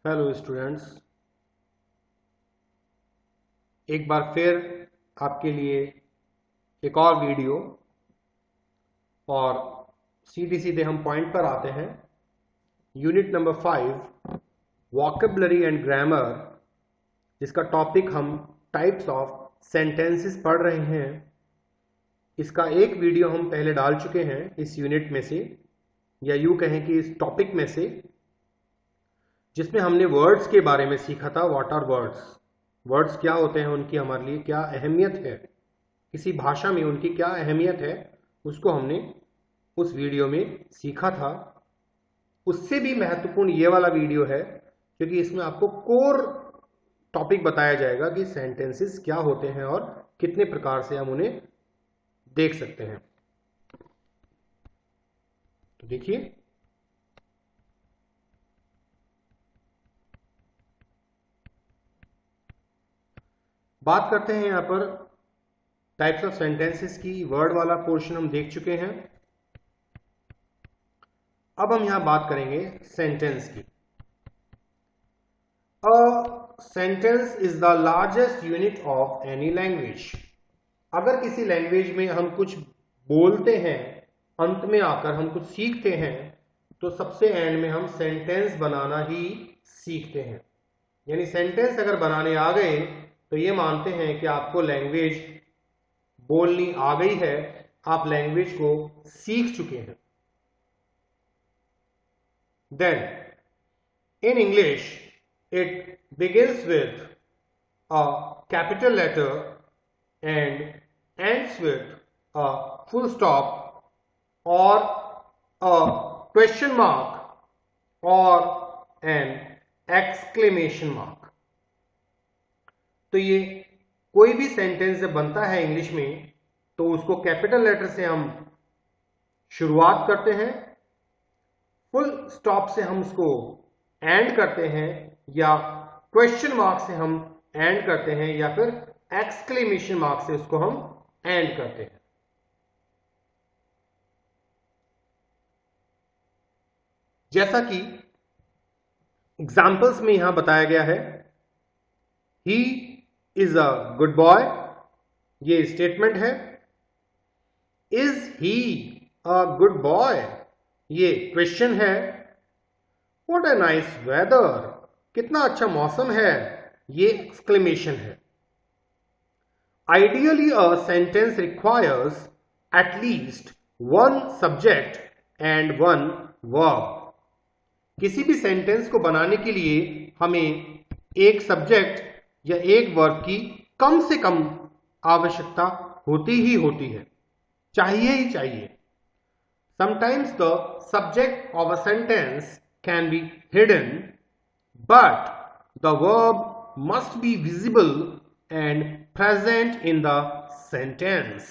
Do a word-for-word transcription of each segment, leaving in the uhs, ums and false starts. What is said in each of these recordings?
Hello students, एक बार फिर आपके लिए एक और वीडियो और सीधे सीधे हम पॉइंट पर आते हैं। Unit number five vocabulary and grammar, जिसका टॉपिक हम टाइप्स ऑफ सेंटेंसेस पढ़ रहे हैं। इसका एक वीडियो हम पहले डाल चुके हैं इस यूनिट में से, या यूं कहें कि इस टॉपिक में से, जिसमें हमने वर्ड्स के बारे में सीखा था। व्हाट आर वर्ड्स, वर्ड्स क्या होते हैं, उनकी हमारे लिए क्या अहमियत है, किसी भाषा में उनकी क्या अहमियत है, उसको हमने उस वीडियो में सीखा था। उससे भी महत्वपूर्ण ये वाला वीडियो है, क्योंकि इसमें आपको कोर टॉपिक बताया जाएगा कि सेंटेंसेस क्या होते हैं और कितने प्रकार से हम उन्हें देख सकते हैं। तो देखिए, बात करते हैं यहां पर टाइप्स ऑफ सेंटेंसेस की। वर्ड वाला पोर्शन हम देख चुके हैं। अब हम यहां बात करेंगे सेंटेंस की। A sentence is the largest unit of any language. अगर किसी लैंग्वेज में हम कुछ बोलते हैं, अंत में आकर हम कुछ सीखते हैं, तो सबसे एंड में हम सेंटेंस बनाना ही सीखते हैं। यानी सेंटेंस अगर बनाने आ गए तो ये मानते हैं कि आपको लैंग्वेज बोलनी आ गई है, आप लैंग्वेज को सीख चुके हैं। Then, in English, it begins with a capital letter and ends with a full stop or a question mark or an exclamation mark. तो ये कोई भी सेंटेंस जब बनता है इंग्लिश में, तो उसको कैपिटल लेटर से हम शुरुआत करते हैं, फुल स्टॉप से हम उसको एंड करते हैं, या क्वेश्चन मार्क से हम एंड करते हैं, या फिर एक्सक्लेमेशन मार्क से उसको हम एंड करते हैं। जैसा कि एग्जाम्पल्स में यहां बताया गया है, he is a good boy, ये स्टेटमेंट है। Is he a good boy, ये क्वेश्चन है। व्हाट अ नाइस वेदर, कितना अच्छा मौसम है, ये एक्सक्लेमेशन है। Ideally a sentence requires at least one subject and one verb. किसी भी सेंटेंस को बनाने के लिए हमें एक सब्जेक्ट या एक वर्ब की कम से कम आवश्यकता होती ही होती है, चाहिए ही चाहिए। Sometimes the subject of a sentence can be hidden, but the verb must be visible and present in the sentence.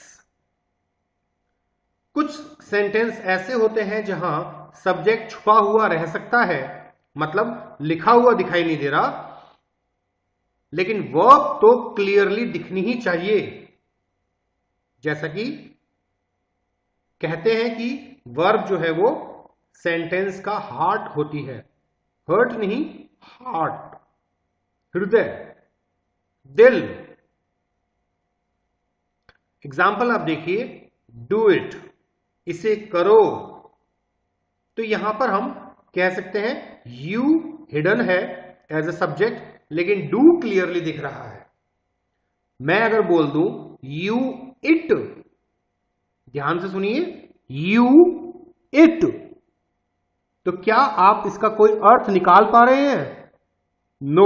कुछ सेंटेंस ऐसे होते हैं जहां सब्जेक्ट छुपा हुआ रह सकता है, मतलब लिखा हुआ दिखाई नहीं दे रहा, लेकिन वर्ब तो क्लियरली दिखनी ही चाहिए। जैसा कि कहते हैं कि वर्ब जो है वो सेंटेंस का हार्ट होती है। हर्ट नहीं, हार्ट, हृदय, दिल। एग्जाम्पल आप देखिए, डू इट, इसे करो। तो यहां पर हम कह सकते हैं यू हिडन है एज अ सब्जेक्ट, लेकिन डू क्लियरली दिख रहा है। मैं अगर बोल दूं यू इट, ध्यान से सुनिए, यू इट, तो क्या आप इसका कोई अर्थ निकाल पा रहे हैं? नो।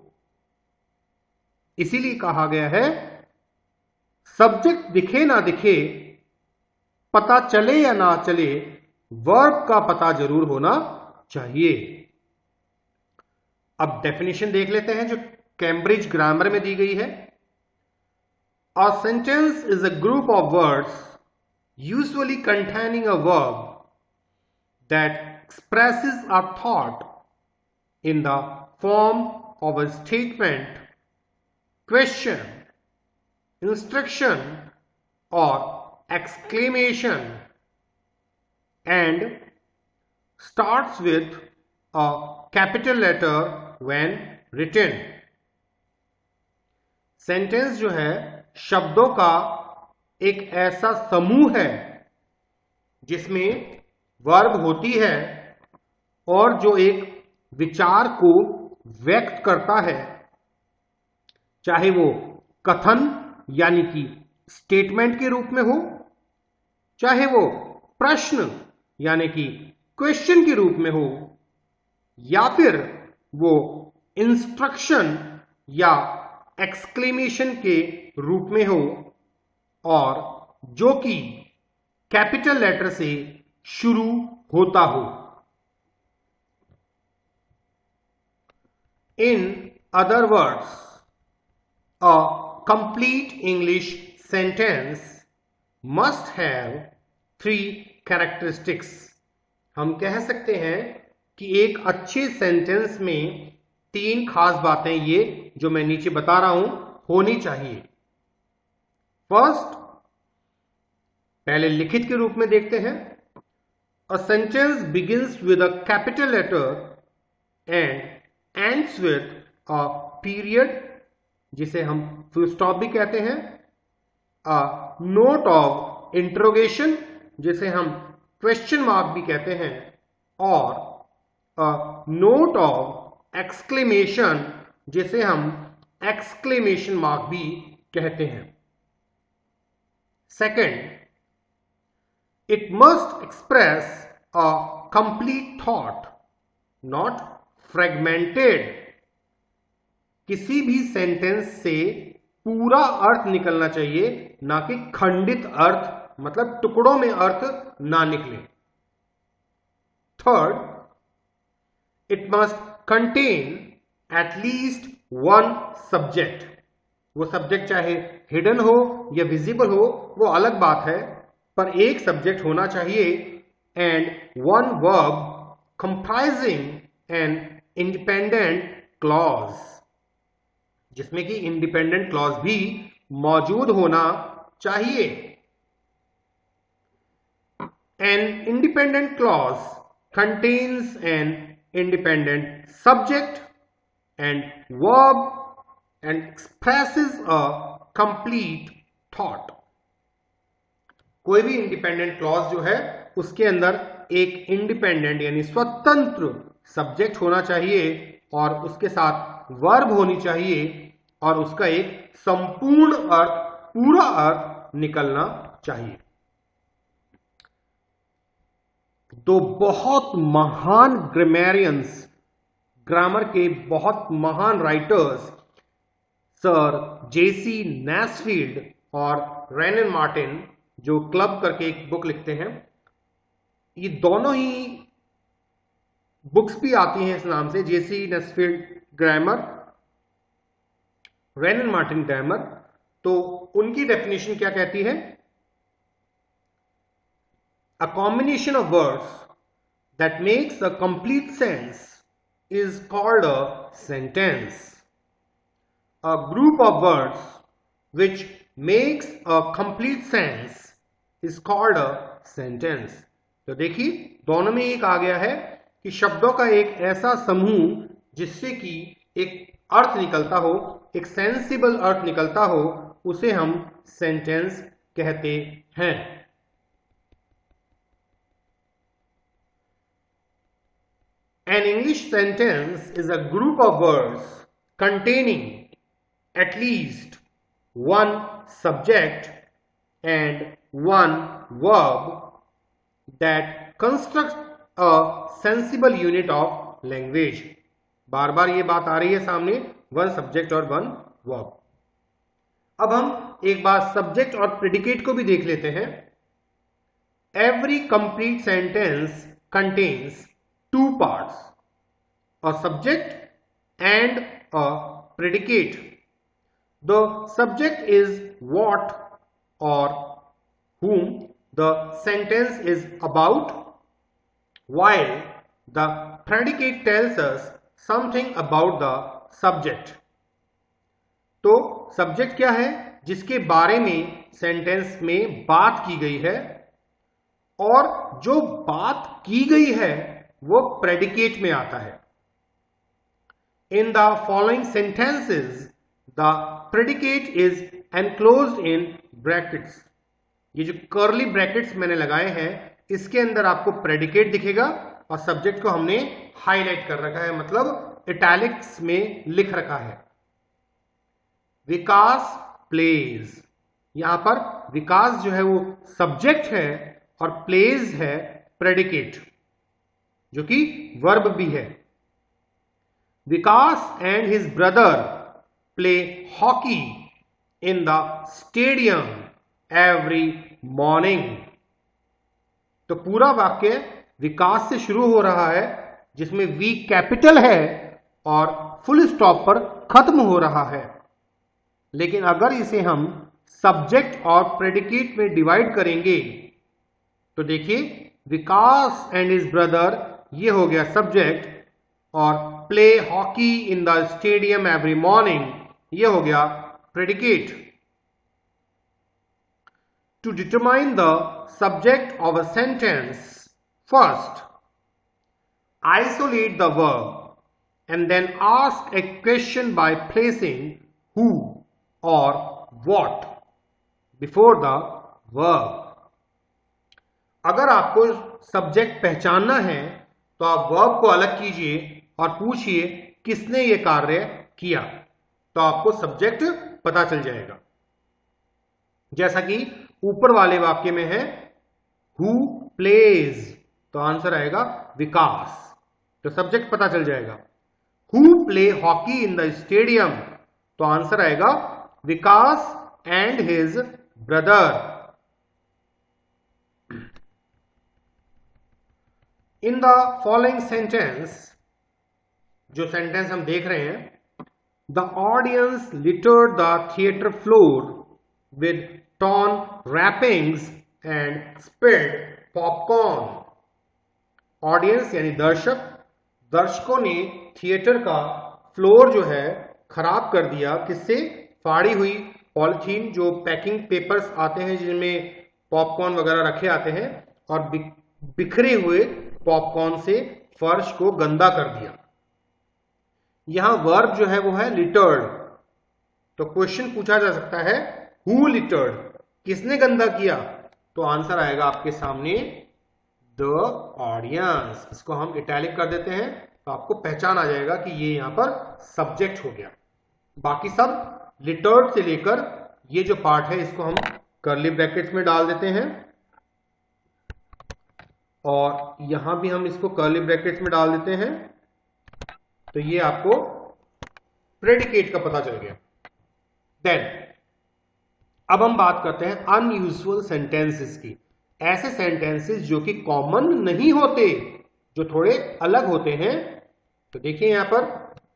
इसीलिए कहा गया है सब्जेक्ट दिखे ना दिखे, पता चले या ना चले, वर्ब का पता जरूर होना चाहिए। अब डेफिनेशन देख लेते हैं जो कैम्ब्रिज ग्रामर में दी गई है। A sentence is a group of words usually containing a verb that expresses a thought in the form of a statement, question, instruction, or exclamation, and starts with a capital letter when written. Sentence जो है शब्दों का एक ऐसा समूह है जिसमें verb होती है और जो एक विचार को व्यक्त करता है, चाहे वो कथन यानी कि स्टेटमेंट के रूप में हो, चाहे वो प्रश्न यानी कि क्वेश्चन के रूप में हो, या फिर वो इंस्ट्रक्शन या एक्सक्लेमेशन के रूप में हो, और जो कि कैपिटल लेटर से शुरू होता हो. In other words, a complete English sentence must have three characteristics. हम कह सकते हैं कि एक अच्छे सेंटेंस में तीन खास बातें ये जो मैं नीचे बता रहा हूं होनी चाहिए. फर्स्ट, पहले लिखित के रूप में देखते हैं. A sentence begins with a capital letter and ends with a period, जिसे हम फुल स्टॉप भी कहते हैं. a note of interrogation, जिसे हम क्वेश्चन मार्क भी कहते हैं. और a note of exclamation, जिसे हम एक्सक्लेमेशन मार्क भी कहते हैं. Second, it must express a complete thought, not fragmented. किसी भी सेंटेंस से पूरा अर्थ निकलना चाहिए, ना कि खंडित अर्थ, मतलब टुकड़ों में अर्थ ना निकले. Third, it must contain at least one subject. वो सब्जेक्ट चाहे हिडन हो या विजिबल हो, वो अलग बात है, पर एक सब्जेक्ट होना चाहिए. And one verb comprising an independent clause, जिसमें कि इंडिपेंडेंट क्लॉज भी मौजूद होना चाहिए. An independent clause contains an independent subject and verb and expresses a complete thought. कोई भी इंडिपेंडेंट क्लॉज जो है उसके अंदर एक इंडिपेंडेंट यानी स्वतंत्र सब्जेक्ट होना चाहिए, और उसके साथ वर्ब होनी चाहिए, और उसका एक संपूर्ण अर्थ, पूरा अर्थ निकलना चाहिए. दो बहुत महान ग्रामेरियंस, ग्रामर के बहुत महान राइटर्स, सर जेसी नैसफील्ड और रेनन मार्टिन, जो क्लब करके एक बुक लिखते हैं, ये दोनों ही बुक्स भी आती हैं इस नाम से, J C Nesfield grammar, Wren and Martin grammar. तो उनकी डेफिनेशन क्या कहती है? A combination of words that makes a complete sense is called a sentence. A group of words which makes a complete sense is called a sentence. तो देखिए, दोनों में एक आ गया है कि शब्दों का एक ऐसा समूह जिससे कि एक अर्थ निकलता हो, एक सेंसिबल अर्थ निकलता हो, उसे हम सेंटेंस कहते हैं. An English sentence is a group of words containing at least one subject and one verb that constructs a sensible unit of language. बार बार ये बात आ रही है सामने, वन सब्जेक्ट और वन वर्ब. अब हम एक बार सब्जेक्ट और प्रेडिकेट को भी देख लेते हैं. Every complete sentence contains two parts, a subject and a predicate. The subject is what or whom the sentence is about, while the predicate tells us something about the subject. तो subject क्या है? जिसके बारे में sentence में बात की गई है, और जो बात की गई है वो प्रेडिकेट में आता है. In the following sentences, the predicate is enclosed in brackets. ये जो कर्ली ब्रैकेट्स मैंने लगाए हैं, इसके अंदर आपको प्रेडिकेट दिखेगा और सब्जेक्ट को हमने हाईलाइट कर रखा है, मतलब इटैलिक्स में लिख रखा है. विकास प्लेज. यहां पर विकास जो है वो सब्जेक्ट है और प्लेज है प्रेडिकेट, जो कि वर्ब भी है. Vikas and his brother play hockey in the stadium every morning. तो पूरा वाक्य विकास से शुरू हो रहा है, जिसमें वी कैपिटल है और फुल स्टॉप पर खत्म हो रहा है. लेकिन अगर इसे हम सब्जेक्ट और प्रेडिकेट में डिवाइड करेंगे तो देखिए, विकास एंड हिज ब्रदर ये हो गया सब्जेक्ट, और play hockey in the stadium every morning ये हो गया predicate. To determine the subject of a sentence, first isolate the verb and then ask a question by placing who or what before the verb. अगर आपको subject पहचानना है तो आप verb को अलग कीजिए और पूछिए किसने ये कार्य किया, तो आपको सब्जेक्ट पता चल जाएगा. जैसा कि ऊपर वाले वाक्य में है हु प्लेज, तो आंसर आएगा विकास, तो सब्जेक्ट पता चल जाएगा. Who play hockey in the stadium, तो आंसर आएगा Vikas and his brother. In the following sentence, जो सेंटेंस हम देख रहे हैं, the audience littered the theatre floor with torn wrappings and spilled popcorn. Audience यानी दर्शक, दर्शकों ने थिएटर का फ्लोर जो है खराब कर दिया. किससे? फाड़ी हुई पॉलिथीन, जो पैकिंग पेपर्स आते हैं जिनमें पॉपकॉर्न वगैरह रखे आते हैं, और बिखरे हुए पॉपकॉर्न से फर्श को गंदा कर दिया. यहां वर्ब जो है वो है लिटर्ड. तो क्वेश्चन पूछा जा सकता है हु लिटर्ड, किसने गंदा किया, तो आंसर आएगा आपके सामने द ऑडियंस. इसको हम इटैलिक कर देते हैं तो आपको पहचान आ जाएगा कि ये यहां पर सब्जेक्ट हो गया. बाकी सब लिटर्ड से लेकर ये जो पार्ट है इसको हम कर्ली ब्रैकेट्स में डाल देते हैं, और यहां भी हम इसको कर्ली ब्रैकेट्स में डाल देते हैं. तो ये आपको प्रेडिकेट का पता चल गया. देन अब हम बात करते हैं अनयूजुअल सेंटेंसेस की. ऐसे सेंटेंसेस जो कि कॉमन नहीं होते, जो थोड़े अलग होते हैं. तो देखिए यहां पर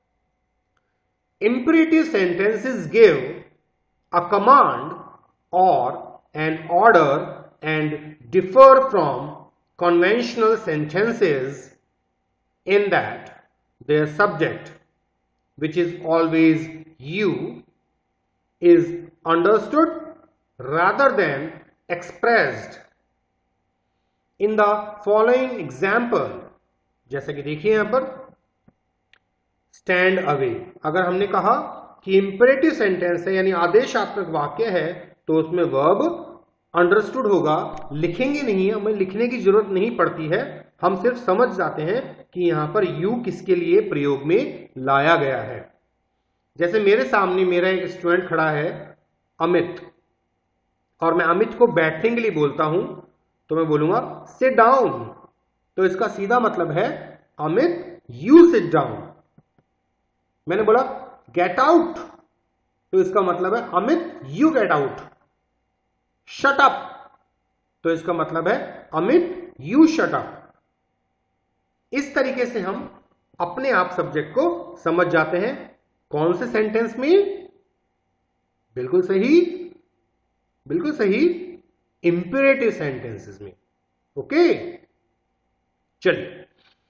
imperative sentences give a command or an order and differ from conventional sentences in that their subject, which is always you, is understood rather than expressed. In the following example, जैसा कि देखिए यहां पर stand away, अगर हमने कहा कि imperative sentence है यानी आदेशात्मक वाक्य है, तो उसमें verb understood होगा. लिखेंगे नहीं, हमें लिखने की जरूरत नहीं पड़ती है, हम सिर्फ समझ जाते हैं कि यहां पर यू किसके लिए प्रयोग में लाया गया है. जैसे मेरे सामने मेरा एक स्टूडेंट खड़ा है अमित, और मैं अमित को बैठने के लिए बोलता हूं, तो मैं बोलूंगा सिट डाउन. तो इसका सीधा मतलब है अमित यू सिट डाउन. मैंने बोला गेट आउट, तो इसका मतलब है Amit you get out. Shut up, तो इसका मतलब है अमित यू शट अप. इस तरीके से हम अपने आप सब्जेक्ट को समझ जाते हैं. कौन से सेंटेंस में? बिल्कुल सही, बिल्कुल सही, इंपेरेटिव सेंटेंसेस में. ओके, चलिए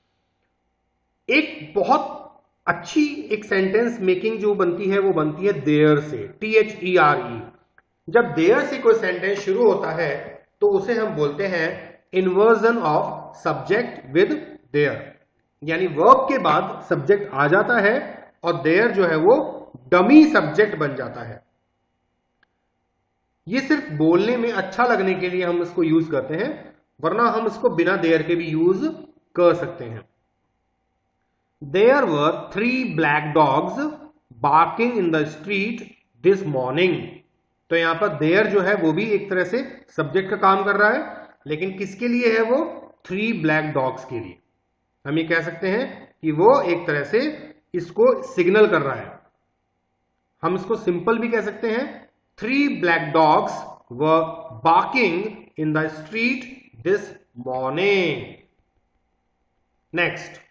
एक बहुत अच्छी एक सेंटेंस मेकिंग जो बनती है वो बनती है देयर से, T H E R E. जब देयर से कोई सेंटेंस शुरू होता है तो उसे हम बोलते हैं inversion of subject with there, यानी वर्ब के बाद सब्जेक्ट आ जाता है और देयर जो है वो डमी सब्जेक्ट बन जाता है। ये सिर्फ बोलने में अच्छा लगने के लिए हम इसको यूज करते हैं, वरना हम इसको बिना देयर के भी यूज कर सकते हैं। There were three black dogs barking in the street this morning. तो यहां पर देयर जो है वो भी एक तरह से सब्जेक्ट का काम कर रहा है, लेकिन किसके लिए है वो? थ्री ब्लैक डॉग्स के लिए। हम ये कह सकते हैं कि वो एक तरह से इसको सिग्नल कर रहा है। हम इसको सिंपल भी कह सकते हैं, three black dogs were barking in the street this morning. Next,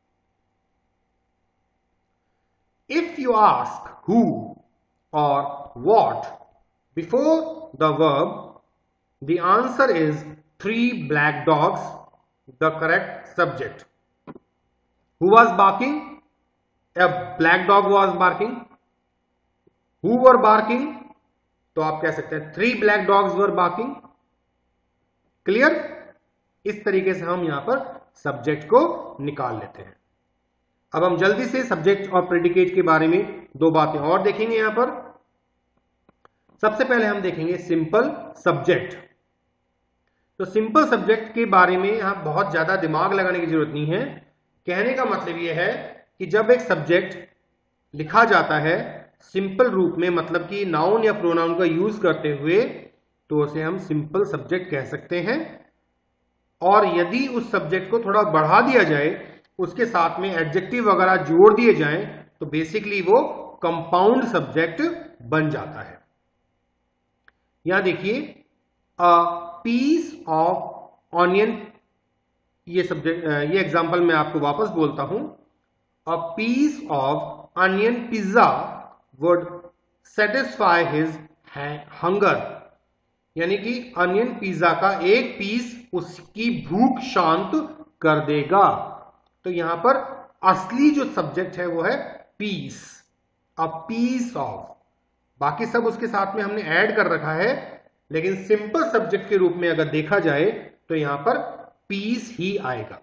if you ask who or what before the verb, the answer is three black dogs, the correct subject. Who was barking? A black dog was barking. Who were barking? तो आप कह सकते हैं three black dogs were barking. Clear? इस तरीके से हम यहां पर सब्जेक्ट को निकाल लेते हैं। अब हम जल्दी से सब्जेक्ट और प्रेडिकेट के बारे में दो बातें और देखेंगे। यहां पर सबसे पहले हम देखेंगे सिंपल सब्जेक्ट। तो सिंपल सब्जेक्ट के बारे में यहां बहुत ज्यादा दिमाग लगाने की जरूरत नहीं है। कहने का मतलब यह है कि जब एक सब्जेक्ट लिखा जाता है सिंपल रूप में, मतलब कि नाउन या प्रोनाउन का यूज करते हुए, तो उसे हम सिंपल सब्जेक्ट कह सकते हैं। और यदि उस सब्जेक्ट को थोड़ा बढ़ा दिया जाए, उसके साथ में एडजेक्टिव वगैरह जोड़ दिए जाएं, तो बेसिकली वो कंपाउंड सब्जेक्ट बन जाता है। यहां देखिए, अ पीस ऑफ ऑनियन, ये सब्जेक्ट ये एग्जांपल मैं आपको वापस बोलता हूं। A piece of onion pizza would satisfy his hunger. यानी कि अनियन पिज्जा का एक पीस उसकी भूख शांत कर देगा। तो यहां पर असली जो सब्जेक्ट है वो है पीस, अ पीस ऑफ। बाकी सब उसके साथ में हमने ऐड कर रखा है, लेकिन सिंपल सब्जेक्ट के रूप में अगर देखा जाए तो यहां पर पीस ही आएगा।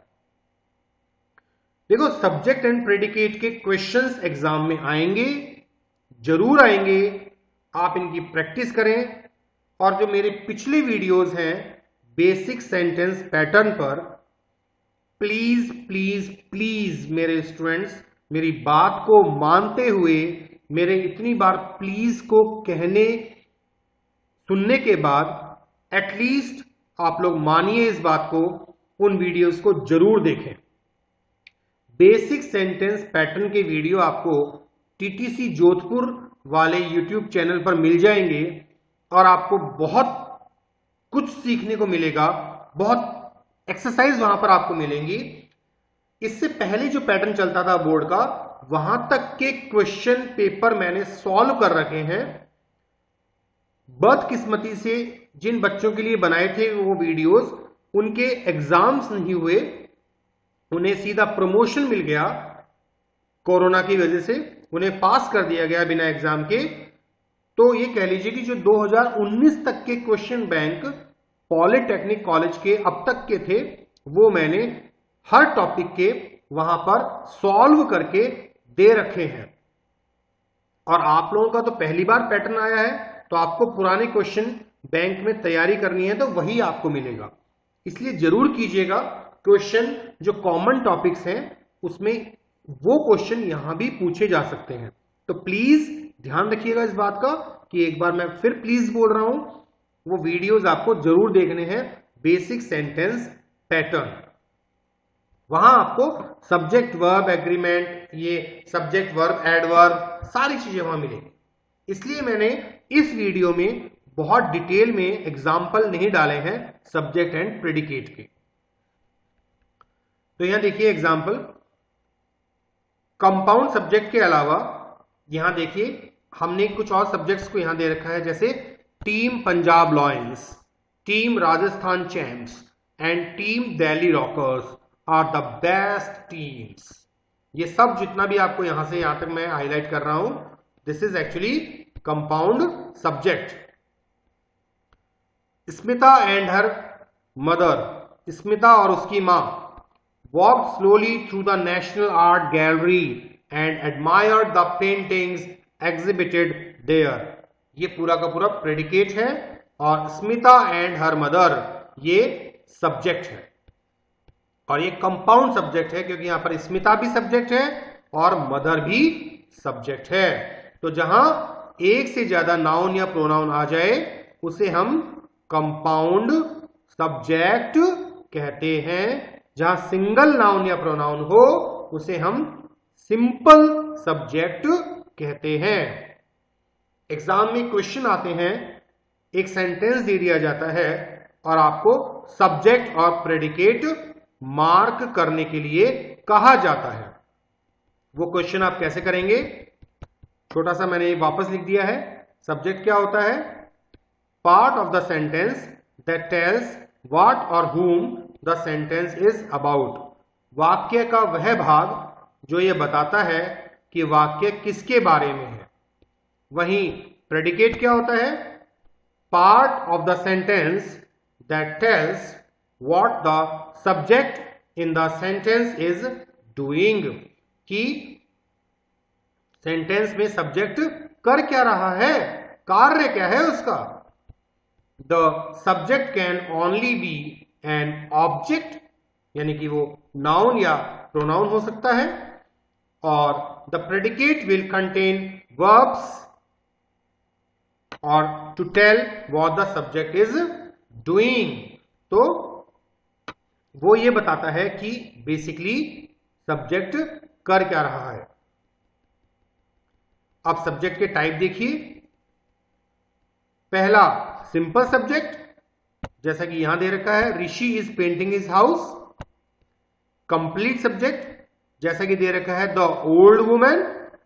देखो, सब्जेक्ट एंड प्रेडिकेट के क्वेश्चंस एग्जाम में आएंगे, जरूर आएंगे। आप इनकी प्रैक्टिस करें। और जो मेरे पिछले वीडियोस हैं बेसिक सेंटेंस पैटर्न पर, प्लीज प्लीज प्लीज मेरे स्टूडेंट्स, मेरी बात को मानते हुए, मेरे इतनी बार प्लीज को कहने सुनने के बाद एटलीस्ट आप लोग मानिए इस बात को, उन वीडियोस को जरूर देखें। बेसिक सेंटेंस पैटर्न के वीडियो आपको टीटीसी जोधपुर वाले यूट्यूब चैनल पर मिल जाएंगे और आपको बहुत कुछ सीखने को मिलेगा, बहुत एक्सरसाइज वहां पर आपको मिलेंगी। इससे पहले जो पैटर्न चलता था बोर्ड का, वहां तक के क्वेश्चन पेपर मैंने सॉल्व कर रखे हैं। बदकिस्मती से जिन बच्चों के लिए बनाए थे वो वीडियोस, उनके एग्जाम्स नहीं हुए, उन्हें सीधा प्रमोशन मिल गया कोरोना की वजह से, उन्हें पास कर दिया गया बिना एग्जाम के। तो ये कह लीजिए कि जो दो हज़ार उन्नीस तक के क्वेश्चन बैंक पॉलिटेक्निक कॉलेज के अब तक के थे, वो मैंने हर टॉपिक के वहां पर सॉल्व करके दे रखे हैं। और आप लोगों का तो पहली बार पैटर्न आया है, तो आपको पुराने क्वेश्चन बैंक में तैयारी करनी है तो वही आपको मिलेगा। इसलिए जरूर कीजिएगा। क्वेश्चन जो कॉमन टॉपिक्स हैं उसमें वो क्वेश्चन यहां भी पूछे जा सकते हैं। तो प्लीज ध्यान रखिएगा इस बात का कि एक बार मैं फिर प्लीज बोल रहा हूं, वो वीडियोस आपको जरूर देखने हैं। बेसिक सेंटेंस पैटर्न, वहां आपको सब्जेक्ट वर्ब एग्रीमेंट, ये सब्जेक्ट वर्ब एडवर्ब, सारी चीजें वहां मिलेंगी। इसलिए मैंने इस वीडियो में बहुत डिटेल में एग्जाम्पल नहीं डाले हैं सब्जेक्ट एंड प्रेडिकेट के। तो यहां देखिए एग्जाम्पल, कंपाउंड सब्जेक्ट के अलावा यहां देखिए हमने कुछ और सब्जेक्ट्स को यहां दे रखा है, जैसे team Punjab lions, team Rajasthan champs and team Delhi rockers are the best teams. ये सब जितना भी आपको यहां से यहां तक मैं हाईलाइट कर रहा हूं, this is actually compound subject. Smita and her mother, Smita और उसकी मां walk slowly through the national art gallery and admired the paintings exhibited there. ये पूरा का पूरा प्रेडिकेट है और स्मिता एंड हर मदर ये सब्जेक्ट है और ये कंपाउंड सब्जेक्ट है क्योंकि यहां पर स्मिता भी सब्जेक्ट है और मदर भी सब्जेक्ट है। तो जहां एक से ज्यादा नाउन या प्रोनाउन आ जाए उसे हम कंपाउंड सब्जेक्ट कहते हैं। जहां सिंगल नाउन या प्रोनाउन हो उसे हम सिंपल सब्जेक्ट कहते हैं। एग्जाम में क्वेश्चन आते हैं, एक सेंटेंस दे दिया जाता है और आपको सब्जेक्ट और प्रेडिकेट मार्क करने के लिए कहा जाता है। वो क्वेश्चन आप कैसे करेंगे? छोटा सा मैंने वापस लिख दिया है। सब्जेक्ट क्या होता है? Part of the sentence that tells what or whom the sentence is about. वाक्य का वह भाग जो यह बताता है कि वाक्य किसके बारे में है। वहीं प्रेडिकेट क्या होता है? Part of the sentence that tells what the subject in the sentence is doing, कि सेंटेंस में सब्जेक्ट कर क्या रहा है, कार्य क्या है उसका। The subject can only be an object, यानी कि वो नाउन या प्रोनाउन हो सकता है, और the predicate will contain verbs or to tell what the subject is doing. तो वो ये बताता है कि बेसिकली सब्जेक्ट कर क्या रहा है। अब सब्जेक्ट के टाइप देखिए। पहला सिंपल सब्जेक्ट, जैसा कि यहां दे रखा है, Rishi is painting his house. Complete subject, जैसा कि दे रखा है, द ओल्ड वुमेन,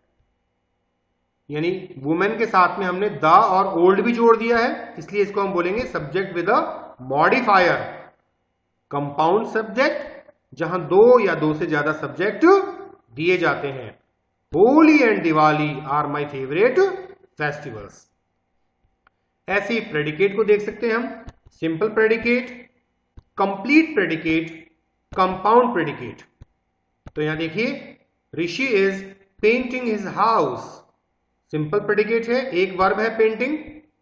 यानी वुमेन के साथ में हमने द और ओल्ड भी जोड़ दिया है, इसलिए इसको हम बोलेंगे subject with a modifier. Compound subject, जहां दो या दो से ज्यादा सब्जेक्ट दिए जाते हैं। Holi and Diwali are my favourite festivals. ऐसे प्रेडिकेट को देख सकते हैं हम, simple predicate, complete predicate, compound predicate. तो यहां देखिए, Rishi is painting his house, simple predicate है, एक वर्ब है पेंटिंग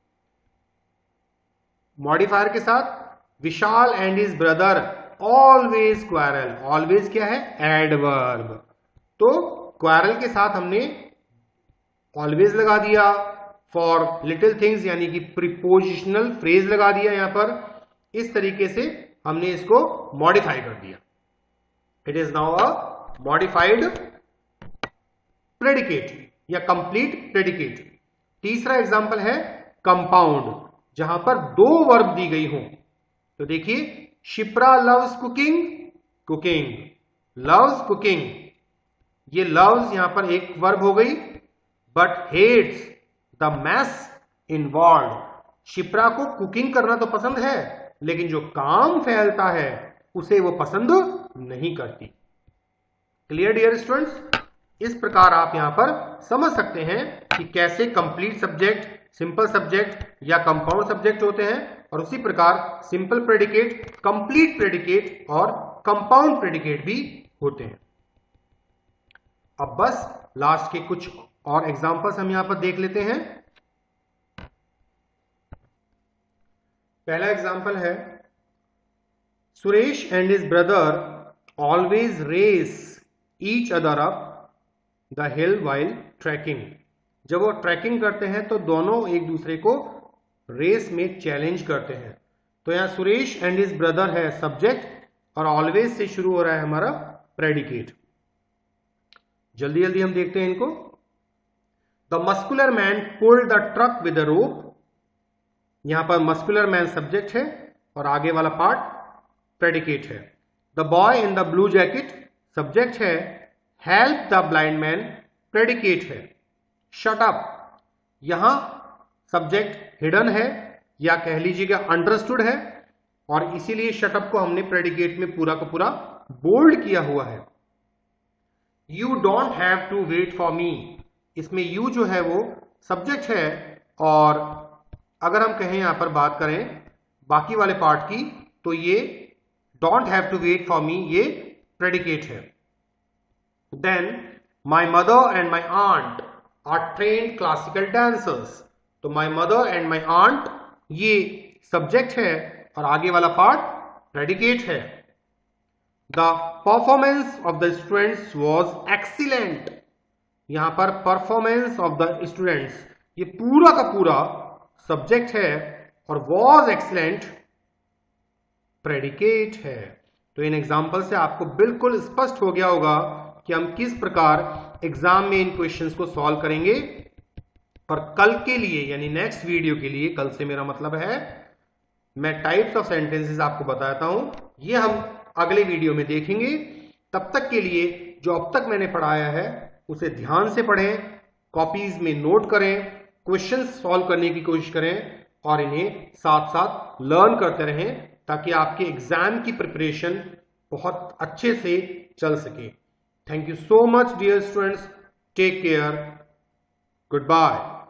मॉडिफायर के साथ। Vishal and his brother always quarrel, always क्या है? एडवर्ब। तो क्वारल के साथ हमने ऑलवेज लगा दिया। फॉर लिटिल थिंग्स यानी कि प्रीपोजिशनल फ्रेज लगा दिया यहां पर। इस तरीके से हमने इसको मॉडिफाई कर दिया। It is now a modified predicate या कंप्लीट प्रेडिकेट। तीसरा एग्जांपल है कंपाउंड, जहां पर दो वर्ब दी गई हों। तो देखिए, Shipra loves cooking, cooking, loves cooking, ये लव्स यहां पर एक वर्ब हो गई, but hates the mess involve. Shipra को कुकिंग करना तो पसंद है, लेकिन जो काम फैलता है उसे वो पसंद नहीं करती। Clear dear students? इस प्रकार आप यहां पर समझ सकते हैं कि कैसे कंप्लीट सब्जेक्ट, सिंपल सब्जेक्ट या कंपाउंड सब्जेक्ट होते हैं, और उसी प्रकार सिंपल प्रेडिकेट, कंप्लीट प्रेडिकेट और कंपाउंड प्रेडिकेट भी होते हैं। अब बस लास्ट के कुछ और एग्जांपल्स हम यहां पर देख लेते हैं। पहला एग्जांपल है, Suresh and his brother always race each other up the hill while trekking. जब वो ट्रैकिंग करते हैं तो दोनों एक दूसरे को रेस में चैलेंज करते हैं। तो यहां सुरेश एंड हिज ब्रदर है सब्जेक्ट और ऑलवेज से शुरू हो रहा है हमारा प्रेडिकेट। जल्दी जल्दी हम देखते हैं इनको। The muscular man pulled the truck with the rope. यहां पर मस्कुलर मैन सब्जेक्ट है और आगे वाला पार्ट प्रेडिकेट है। The boy in the blue jacket subject है, help the blind man predicate है। शट अप, यहां सब्जेक्ट हिडन है या कह लीजिएगा अंडरस्टूड है, और इसीलिए शट अप को हमने प्रेडिकेट में पूरा का पूरा बोल्ड किया हुआ है। You don't have to wait for me, इसमें यू जो है वो सब्जेक्ट है, और अगर हम कहें यहां पर बात करें बाकी वाले पार्ट की, तो ये don't have to wait for me ये प्रेडिकेट है। Then my mother and my aunt are trained classical dancers. तो my mother and my aunt ये सब्जेक्ट है और आगे वाला पार्ट प्रेडिकेट है। The performance of the students was excellent. यहां पर परफॉर्मेंस ऑफ द स्टूडेंट्स ये पूरा का पूरा सब्जेक्ट है और वॉज एक्सीलेंट प्रेडिकेट है। तो इन एग्जाम्पल से आपको बिल्कुल स्पष्ट हो गया होगा कि हम किस प्रकार एग्जाम में इन क्वेश्चंस को सॉल्व करेंगे। और कल के लिए यानी नेक्स्ट वीडियो के लिए, कल से मेरा मतलब है मैं टाइप्स ऑफ सेंटेंसेस आपको बताता हूं, ये हम अगले वीडियो में देखेंगे। तब तक के लिए जो अब तक मैंने पढ़ाया है उसे ध्यान से पढ़ें, कॉपीज में नोट करें, क्वेश्चंस सॉल्व करने की कोशिश करें और इन्हें साथ साथ लर्न करते रहें ताकि आपके एग्जाम की प्रिपरेशन बहुत अच्छे से चल सके। Thank you so much dear students, take care, good bye.